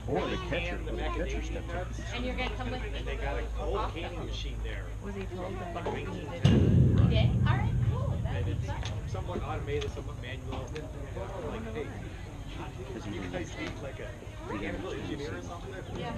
Or the catcher. The catcher stepped up. And you're going to come with me? And they got a cold canning machine there. Was he told that he needed He did? All right, cool. That'd be fun. Somewhat automated, somewhat manual. Like, hey, you guys need like a mechanical engineer or something? Yeah.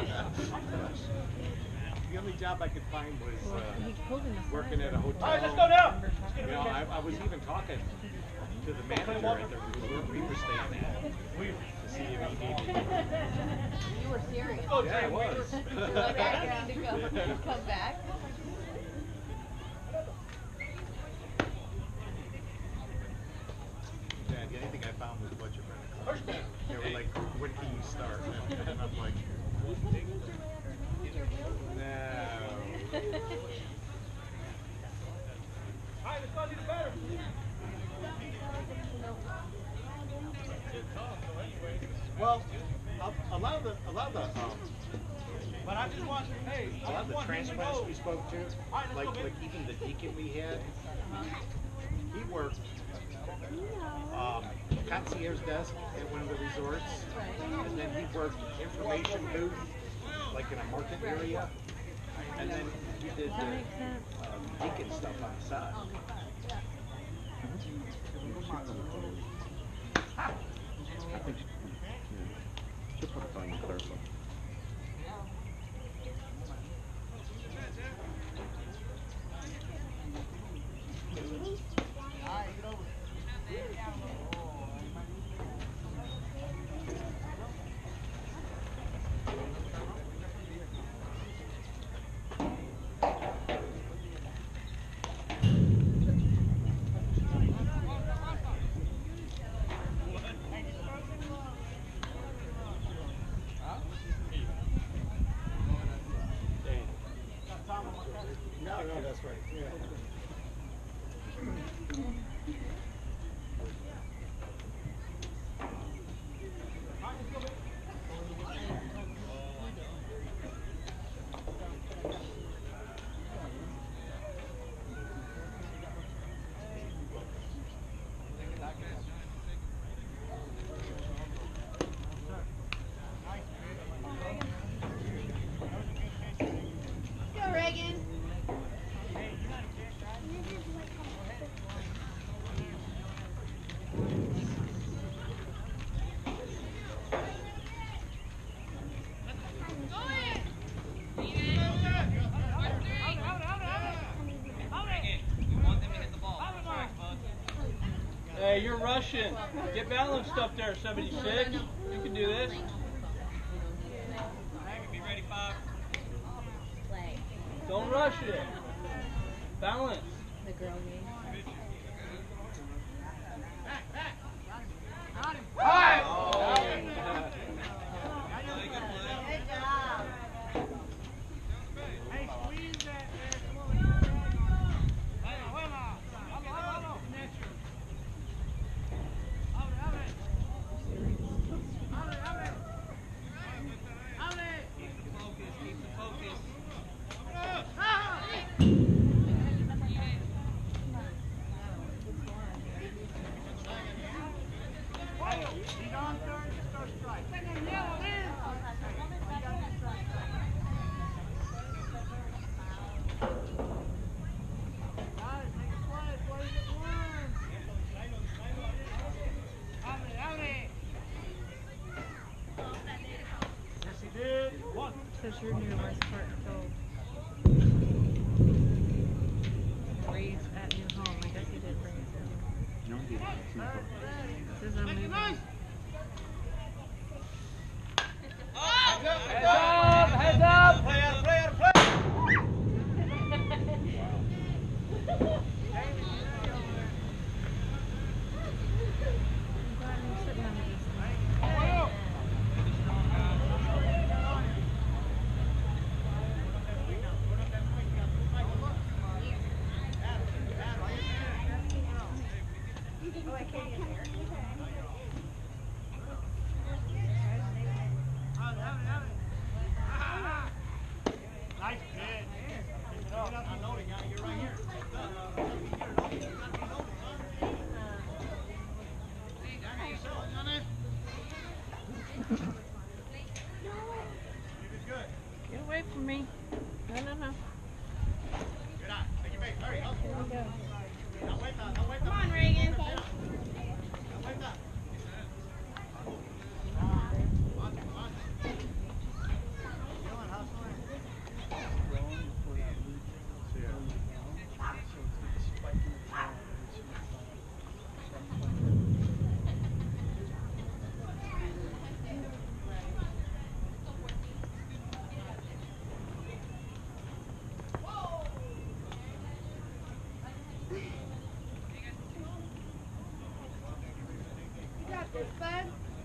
The only job I could find was he pulled in the working at a hotel. All right, let's go now. You know, I was even talking to the manager at the resort we were staying at to see if he needed. You were serious. Yeah, I was. Like, I need to go. Come back. Yeah, the only thing I found was budget rent. They were like, when can you start? And I'm like, no. All right, let's go do the better. Well, a lot of the But I just want, hey, a lot of the transplants we spoke to, like even the deacon we had, he worked concierge desk at one of the resorts, and then he worked information booth, like in a market area, and then he did deacon stuff on the side. I think she'll put it on you, Clarissa. No, that's right. Yeah. Go, Reagan. Hey, you're rushing. Get balanced up there, 76. You can do this. Be ready, 5. Don't rush it. Balance. the girl game. Says you're near West Park Cove. Raised at new home. I guess he did bring it down. No, he didn't. It says I'm moving. Heads up! Heads up! Play out of play, out of play! me. No, no, no. Here we go. Come on, Reagan. You got this, bud.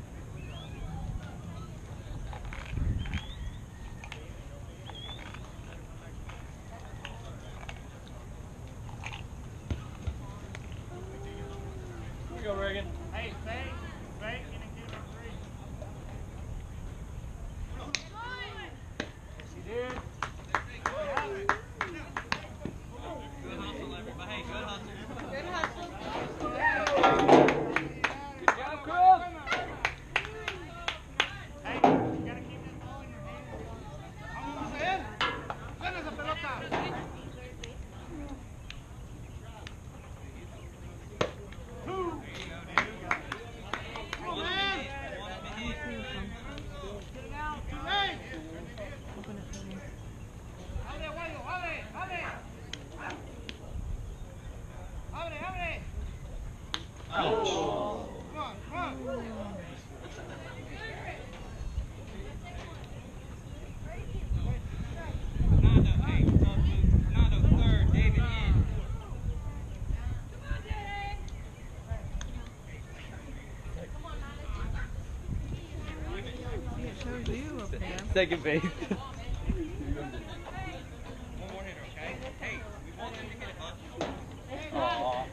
Here we go, Reagan. Hey, fake, gonna get him a 3. Yes, he did. Good hustle, everybody. Hey, good hustle. Good hustle. Good job, Crew. Hey, you gotta keep that ball in your hand. Vamos a él. Ven esa pelota. Open it for me. Ouch. Fernando third, David in. See, it shows you up there. Second base. One more hitter, okay? Hey, we want them to get it, huh? Aw.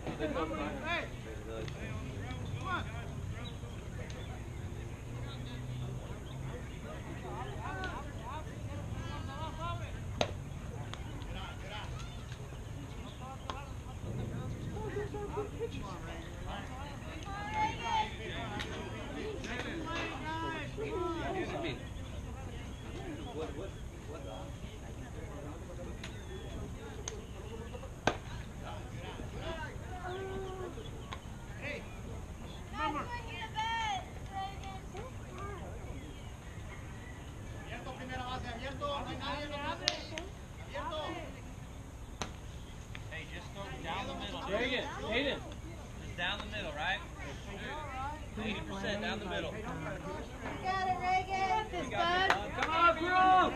Hey, just go down the middle. Reagan, Hayden. Just down the middle, right? 80% down the middle. You got it, Reagan. Got this, bud. Come on, Crew.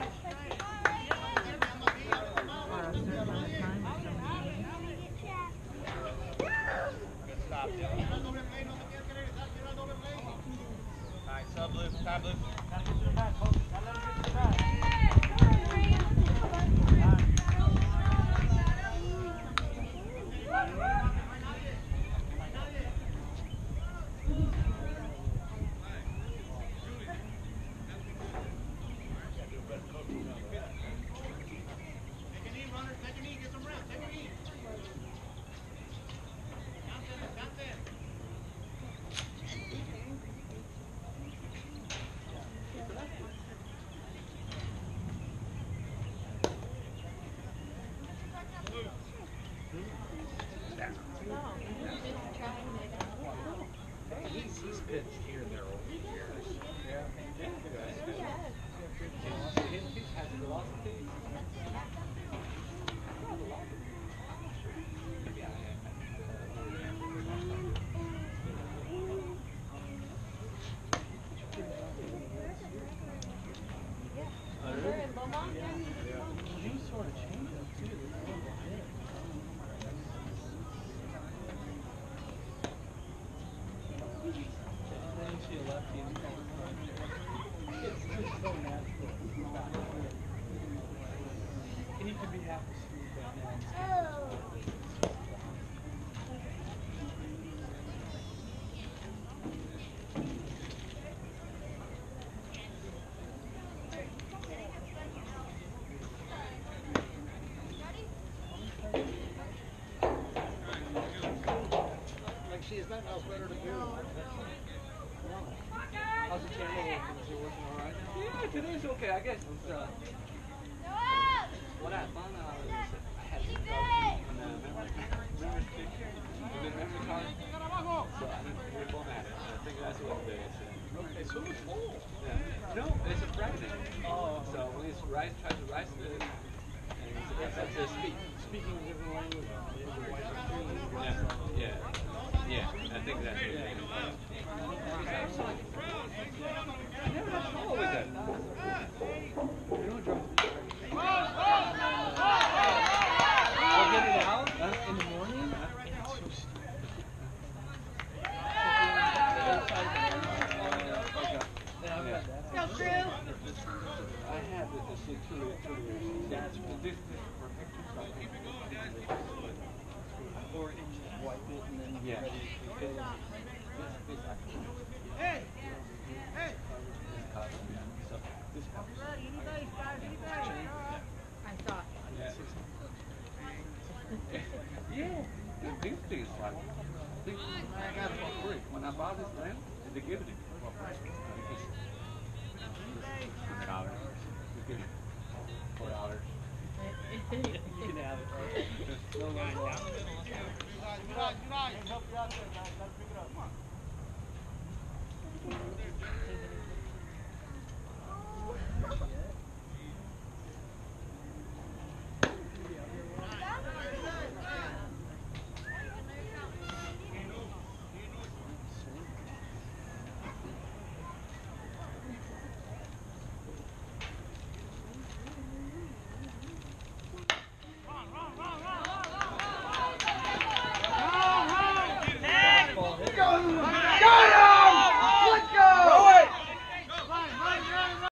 Or a certain amount of time or something. Good stop, Dylan. Alright, sub loop, side loop. He's pitched here and there over the years. He's had velocity. You sort of changed it too. Then she lefty and it's just so natural. And you can be half asleep right now. Like she has nothing else better to do. How's the channel working? Is it working all right now? Yeah, today's okay, I guess. What I found out is that I had to go in the memory stick, the memory card. So I didn't reformat it. I think that's what it is. Okay, so it's full. Yeah. No, it's a fragment. Oh. So when it's tries to rise it, and it's up to speak. Speaking a different language. Yeah. Yeah. I think that's what it is. I never had trouble with that. You know, drum. I'll get it out in the morning. It's so stupid. Go, Crew. I had this two years. This perfect. Or you just wipe it and then Yeah. ready to fit it. This actually. Hey! Hey! So this helps. I thought. Yeah. These things like I got it for free. When I bought this land, they give it to me for free. $100. You can $4. You can have it. No, Guys, down the middle, let's go. You guys, help you out there, guys.